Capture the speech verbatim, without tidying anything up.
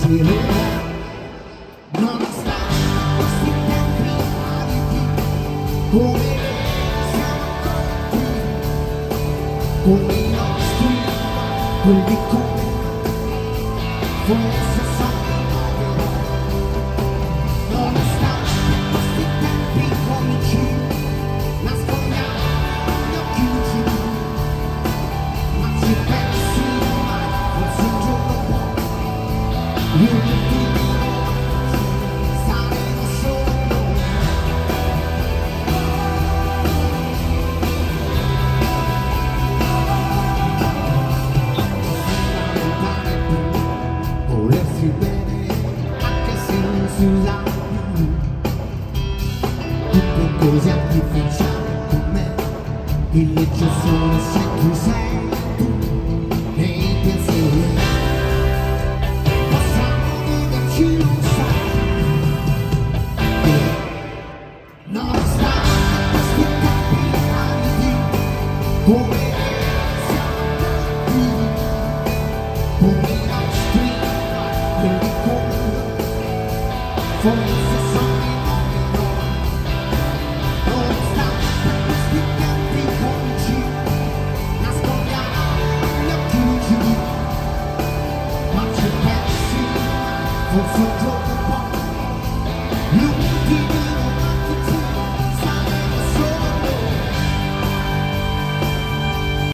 volessi vedere, nonostante questi tempi aridi, come siamo ancora qui, come i nostri, quelli come, forse sono vero, nonostante questi tempi comici, nascondiamo gli occhi chiusi, ma ci pensi mai, forse un giorno poi, io e tu saremo solo volersi bene, anche se non si usa più, tutto così artificiale con me, il legge solo se tu sei.